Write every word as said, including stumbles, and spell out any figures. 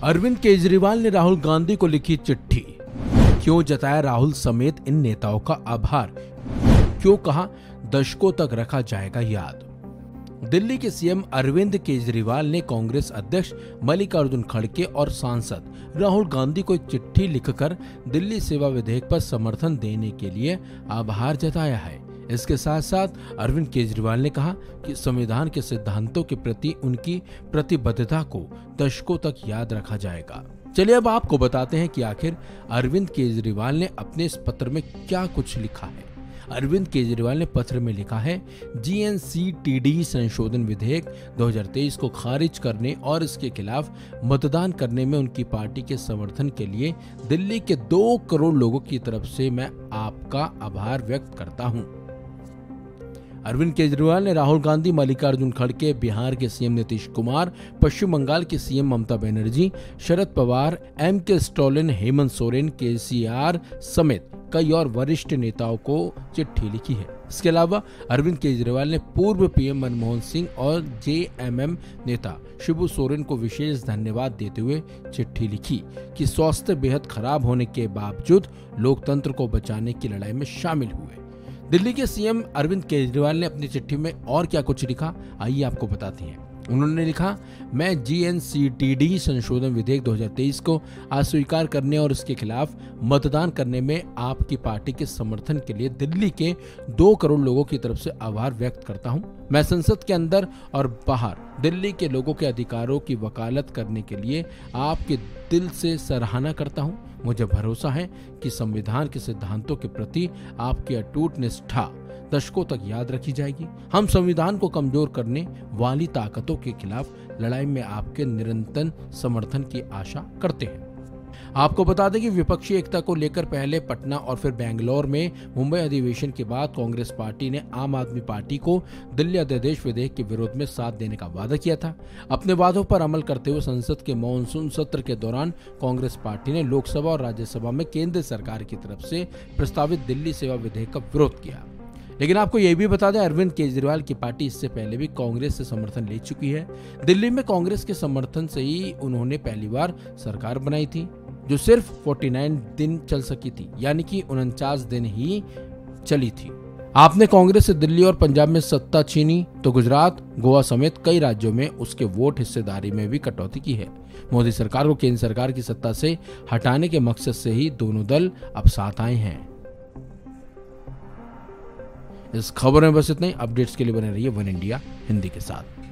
अरविंद केजरीवाल ने राहुल गांधी को लिखी चिट्ठी। क्यों जताया राहुल समेत इन नेताओं का आभार, क्यों कहा दशकों तक रखा जाएगा याद। दिल्ली के सीएम अरविंद केजरीवाल ने कांग्रेस अध्यक्ष मल्लिकार्जुन खड़गे और सांसद राहुल गांधी को एक चिट्ठी लिखकर दिल्ली सेवा विधेयक पर समर्थन देने के लिए आभार जताया है। इसके साथ साथ अरविंद केजरीवाल ने कहा कि संविधान के सिद्धांतों के प्रति उनकी प्रतिबद्धता को दशकों तक याद रखा जाएगा। चलिए अब आपको बताते हैं कि आखिर अरविंद केजरीवाल ने अपने इस पत्र में क्या कुछ लिखा है। अरविंद केजरीवाल ने पत्र में लिखा है, G N C T D संशोधन विधेयक दो हज़ार तेईस को खारिज करने और इसके खिलाफ मतदान करने में उनकी पार्टी के समर्थन के लिए दिल्ली के दो करोड़ लोगों की तरफ से मैं आपका आभार व्यक्त करता हूं। अरविंद केजरीवाल ने राहुल गांधी, मल्लिकार्जुन खड़गे, बिहार के सीएम नीतीश कुमार, पश्चिम बंगाल के CM Mamata Banerjee, Sharad Pawar, M K Stalin, Hemant Soren, K C are समेत कई और वरिष्ठ नेताओं को चिट्ठी लिखी है। इसके अलावा अरविंद केजरीवाल ने पूर्व पीएम मनमोहन सिंह और जे एम एम नेता शिबू सोरेन को विशेष धन्यवाद देते हुए चिट्ठी लिखी कि स्वास्थ्य बेहद खराब होने के बावजूद लोकतंत्र को बचाने की लड़ाई में शामिल हुए। दिल्ली के सीएम अरविंद केजरीवाल ने अपनी चिट्ठी में और क्या कुछ लिखा, आइए आपको बताते हैं। उन्होंने लिखा, मैं G N C T D संशोधन विधेयक दो हज़ार तेईस को अस्वीकार करने और इसके खिलाफ मतदान करने में आपकी पार्टी के समर्थन के लिए दिल्ली के दो करोड़ लोगों की तरफ से आभार व्यक्त करता हूं। मैं संसद के अंदर और बाहर दिल्ली के लोगों के अधिकारों की वकालत करने के लिए आपके दिल से सराहना करता हूं। मुझे भरोसा है कि संविधान के सिद्धांतों के प्रति आपकी अटूट निष्ठा दशकों तक याद रखी जाएगी। हम संविधान को कमजोर करने वाली ताकतों के खिलाफ लड़ाई में आपके निरंतर समर्थन की आशा करते हैं। आपको बता दें कि विपक्षी एकता को लेकर पहले पटना और फिर बेंगलोर में मुंबई अधिवेशन के बाद कांग्रेस पार्टी ने आम आदमी पार्टी को दिल्ली अध्यादेश विधेयक के विरोध में साथ देने का वादा किया था। अपने वादों पर अमल करते हुए संसद के मॉनसून सत्र के दौरान कांग्रेस पार्टी ने लोकसभा और राज्यसभा में केंद्र सरकार की तरफ से प्रस्तावित दिल्ली सेवा विधेयक का विरोध किया। लेकिन आपको यह भी बता दें, अरविंद केजरीवाल की पार्टी इससे पहले भी कांग्रेस से समर्थन ले चुकी है। दिल्ली में कांग्रेस के समर्थन से ही उन्होंने पहली बार सरकार बनाई थी, जो सिर्फ उनचास दिन चल सकी थी, यानी कि उनचास दिन ही चली थी। आपने कांग्रेस से दिल्ली और पंजाब में सत्ता छीनी तो गुजरात, गोवा समेत कई राज्यों में उसके वोट हिस्सेदारी में भी कटौती की है। मोदी सरकार को केंद्र सरकार की सत्ता से हटाने के मकसद से ही दोनों दल अब साथ आए हैं। इस खबर में बस इतना ही। अपडेट्स के लिए बने रहिए वन इंडिया हिंदी के साथ।